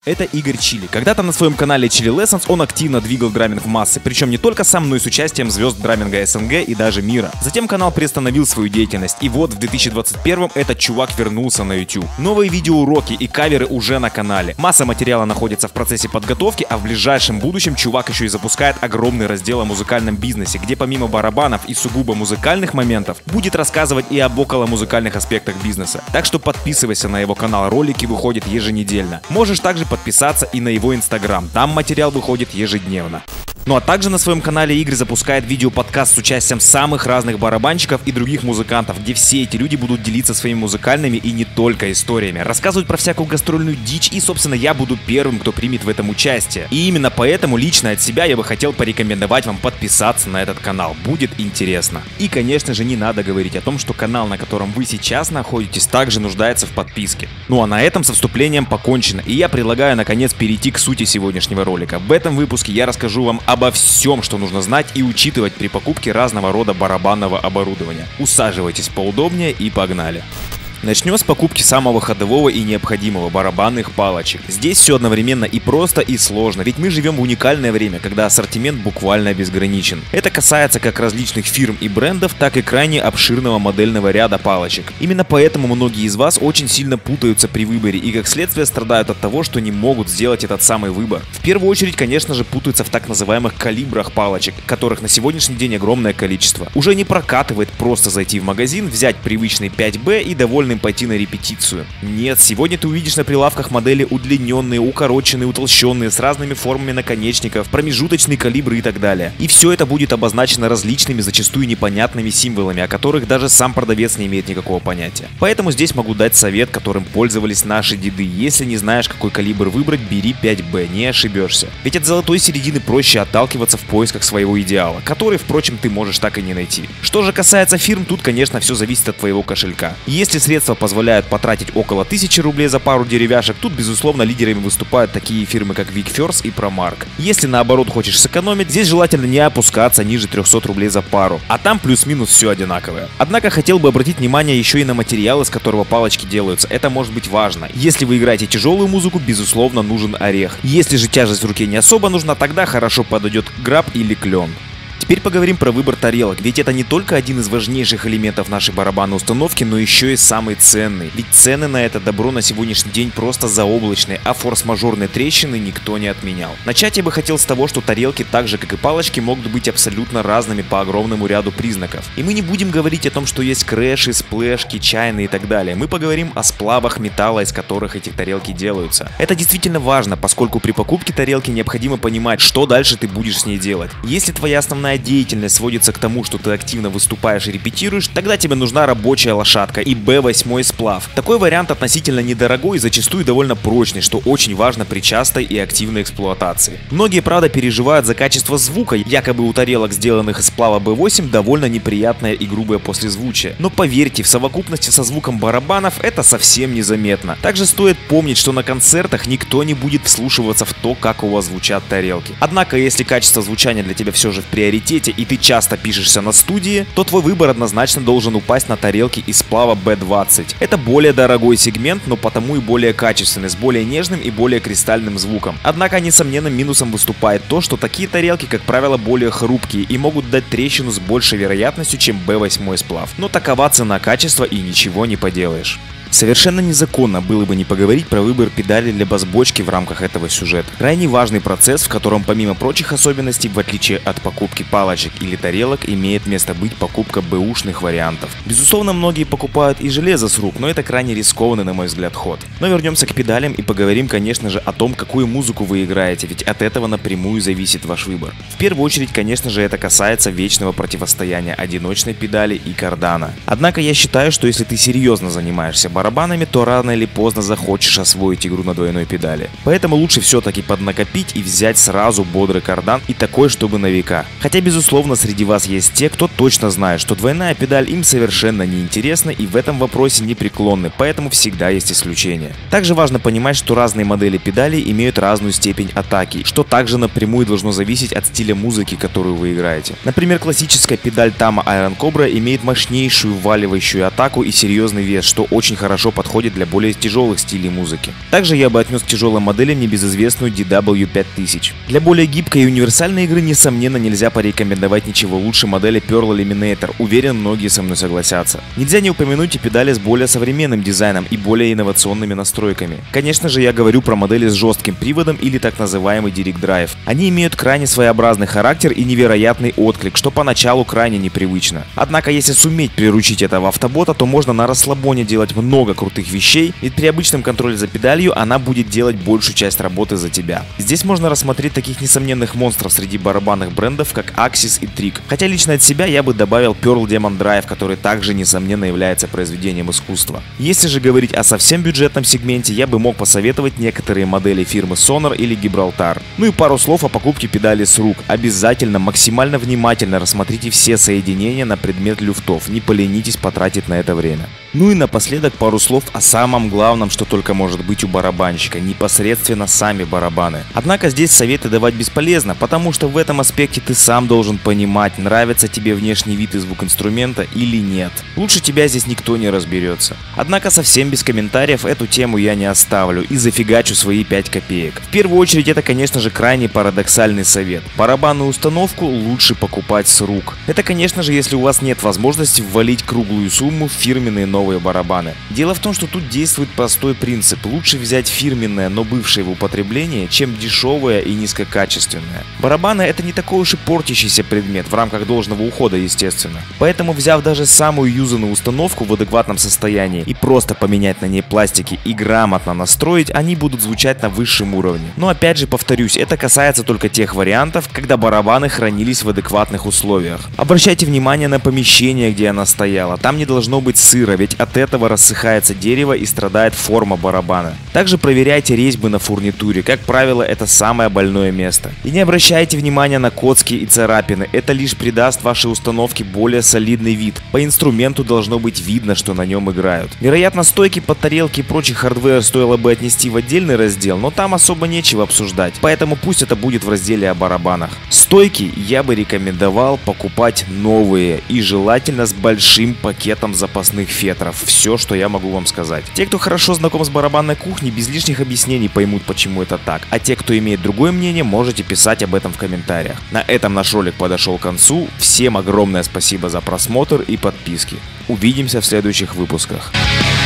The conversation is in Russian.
Это Игорь Чили. Когда-то на своем канале Chili Lessons он активно двигал драминг в массы, причем не только сам, но и с участием звезд драминга СНГ и даже мира. Затем канал приостановил свою деятельность, и вот в 2021 этот чувак вернулся на YouTube. Новые видеоуроки и каверы уже на канале. Масса материала находится в процессе подготовки, а в ближайшем будущем чувак еще и запускает огромный раздел о музыкальном бизнесе, где помимо барабанов и сугубо музыкальных моментов будет рассказывать и об околомузыкальных аспектах бизнеса. Так что подписывайся на его канал, ролики выходят еженедельно. Можешь также подписаться и на его инстаграм, там материал выходит ежедневно. Ну а также на своем канале Игорь запускает видео-подкаст с участием самых разных барабанщиков и других музыкантов, где все эти люди будут делиться своими музыкальными и не только историями, рассказывать про всякую гастрольную дичь, и собственно я буду первым, кто примет в этом участие. И именно поэтому лично от себя я бы хотел порекомендовать вам подписаться на этот канал, будет интересно. И конечно же не надо говорить о том, что канал, на котором вы сейчас находитесь, также нуждается в подписке. Ну а на этом со вступлением покончено, и я предлагаю наконец перейти к сути сегодняшнего ролика. В этом выпуске я расскажу вам обо всем, что нужно знать и учитывать при покупке разного рода барабанного оборудования. Усаживайтесь поудобнее и погнали. Начнем с покупки самого ходового и необходимого — барабанных палочек. Здесь все одновременно и просто, и сложно, ведь мы живем в уникальное время, когда ассортимент буквально безграничен. Это касается как различных фирм и брендов, так и крайне обширного модельного ряда палочек. Именно поэтому многие из вас очень сильно путаются при выборе и как следствие страдают от того, что не могут сделать этот самый выбор. В первую очередь, конечно же, путаются в так называемых калибрах палочек, которых на сегодняшний день огромное количество. Уже не прокатывает просто зайти в магазин, взять привычный 5B и довольным пойти на репетицию. Нет, сегодня ты увидишь на прилавках модели удлиненные, укороченные, утолщенные, с разными формами наконечников, промежуточные калибры и так далее. И все это будет обозначено различными, зачастую непонятными символами, о которых даже сам продавец не имеет никакого понятия. Поэтому здесь могу дать совет, которым пользовались наши деды. Если не знаешь, какой калибр выбрать, бери 5B, не ошибешься. Ведь от золотой середины проще отталкиваться в поисках своего идеала, который, впрочем, ты можешь так и не найти. Что же касается фирм, тут, конечно, все зависит от твоего кошелька. Если средства позволяют потратить около 1000 рублей за пару деревяшек, тут безусловно лидерами выступают такие фирмы как Vicfirst и Promark. Если наоборот хочешь сэкономить, здесь желательно не опускаться ниже 300 рублей за пару, а там плюс-минус все одинаковое. Однако хотел бы обратить внимание еще и на материал, из которого палочки делаются, это может быть важно. Если вы играете тяжелую музыку, безусловно нужен орех. Если же тяжесть в руке не особо нужна, тогда хорошо подойдет граб или клен. Теперь поговорим про выбор тарелок, ведь это не только один из важнейших элементов нашей барабанной установки, но еще и самый ценный. Ведь цены на это добро на сегодняшний день просто заоблачные, а форс-мажорные трещины никто не отменял. Начать я бы хотел с того, что тарелки, так же как и палочки, могут быть абсолютно разными по огромному ряду признаков. И мы не будем говорить о том, что есть крэши, сплэшки, чайные и так далее. Мы поговорим о сплавах металла, из которых эти тарелки делаются. Это действительно важно, поскольку при покупке тарелки необходимо понимать, что дальше ты будешь с ней делать. Если твоя основная деятельность сводится к тому, что ты активно выступаешь и репетируешь, тогда тебе нужна рабочая лошадка и B8 сплав. Такой вариант относительно недорогой и зачастую довольно прочный, что очень важно при частой и активной эксплуатации. Многие, правда, переживают за качество звука, якобы у тарелок, сделанных из сплава B8, довольно неприятное и грубое послезвучие. Но поверьте, в совокупности со звуком барабанов это совсем незаметно. Также стоит помнить, что на концертах никто не будет вслушиваться в то, как у вас звучат тарелки. Однако, если качество звучания для тебя все же в приоритете, и ты часто пишешься на студии, то твой выбор однозначно должен упасть на тарелки из сплава B20. Это более дорогой сегмент, но потому и более качественный, с более нежным и более кристальным звуком. Однако несомненным минусом выступает то, что такие тарелки, как правило, более хрупкие и могут дать трещину с большей вероятностью, чем B8 сплав. Но такова цена качества, и ничего не поделаешь. Совершенно незаконно было бы не поговорить про выбор педали для бас-бочки в рамках этого сюжета. Крайне важный процесс, в котором помимо прочих особенностей, в отличие от покупки палочек или тарелок, имеет место быть покупка бэушных вариантов. Безусловно, многие покупают и железо с рук, но это крайне рискованный, на мой взгляд, ход. Но вернемся к педалям и поговорим, конечно же, о том, какую музыку вы играете, ведь от этого напрямую зависит ваш выбор. В первую очередь, конечно же, это касается вечного противостояния одиночной педали и кардана. Однако я считаю, что если ты серьезно занимаешься барабанами, то рано или поздно захочешь освоить игру на двойной педали. Поэтому лучше все-таки поднакопить и взять сразу бодрый кардан и такой, чтобы на века. Хотя, безусловно, среди вас есть те, кто точно знает, что двойная педаль им совершенно не интересна и в этом вопросе непреклонны, поэтому всегда есть исключения. Также важно понимать, что разные модели педалей имеют разную степень атаки, что также напрямую должно зависеть от стиля музыки, которую вы играете. Например, классическая педаль Tama Iron Cobra имеет мощнейшую вваливающую атаку и серьезный вес, что очень хорошо хорошо подходит для более тяжелых стилей музыки. Также я бы отнес к тяжелым моделям небезызвестную DW5000. Для более гибкой и универсальной игры, несомненно, нельзя порекомендовать ничего лучше модели Pearl Eliminator, уверен, многие со мной согласятся. Нельзя не упомянуть и педали с более современным дизайном и более инновационными настройками. Конечно же, я говорю про модели с жестким приводом или так называемый Direct Drive. Они имеют крайне своеобразный характер и невероятный отклик, что поначалу крайне непривычно. Однако, если суметь приручить этого автобота, то можно на расслабоне делать много крутых вещей, ведь при обычном контроле за педалью она будет делать большую часть работы за тебя. Здесь можно рассмотреть таких несомненных монстров среди барабанных брендов, как Axis и Trick. Хотя лично от себя я бы добавил Pearl Demon Drive, который также несомненно является произведением искусства. Если же говорить о совсем бюджетном сегменте, я бы мог посоветовать некоторые модели фирмы Sonor или Gibraltar. Ну и пару слов о покупке педали с рук. Обязательно максимально внимательно рассмотрите все соединения на предмет люфтов, не поленитесь потратить на это время. Ну и напоследок пару слов о самом главном, что только может быть у барабанщика, непосредственно сами барабаны. Однако здесь советы давать бесполезно, потому что в этом аспекте ты сам должен понимать, нравится тебе внешний вид и звук инструмента или нет. Лучше тебя здесь никто не разберется. Однако совсем без комментариев эту тему я не оставлю и зафигачу свои 5 копеек. В первую очередь это, конечно же, крайне парадоксальный совет. Барабанную установку лучше покупать с рук. Это, конечно же, если у вас нет возможности ввалить круглую сумму в фирменные новые барабаны. Дело в том, что тут действует простой принцип. Лучше взять фирменное, но бывшее в употреблении, чем дешевое и низкокачественное. Барабаны — это не такой уж и портящийся предмет, в рамках должного ухода, естественно. Поэтому, взяв даже самую юзанную установку в адекватном состоянии и просто поменять на ней пластики и грамотно настроить, они будут звучать на высшем уровне. Но опять же повторюсь, это касается только тех вариантов, когда барабаны хранились в адекватных условиях. Обращайте внимание на помещение, где она стояла. Там не должно быть сыро, ведь от этого рассыхается дерево и страдает форма барабана. Также проверяйте резьбы на фурнитуре, как правило, это самое больное место. И не обращайте внимания на коцки и царапины, это лишь придаст вашей установке более солидный вид. По инструменту должно быть видно, что на нем играют. Вероятно, стойки, подтарелки и прочий хардвер стоило бы отнести в отдельный раздел, но там особо нечего обсуждать, поэтому пусть это будет в разделе о барабанах. Стойки я бы рекомендовал покупать новые и желательно с большим пакетом запасных фетров. Все, что я могу вам сказать. Те, кто хорошо знаком с барабанной кухней, без лишних объяснений поймут, почему это так. А те, кто имеет другое мнение, можете писать об этом в комментариях. На этом наш ролик подошел к концу. Всем огромное спасибо за просмотр и подписки. Увидимся в следующих выпусках.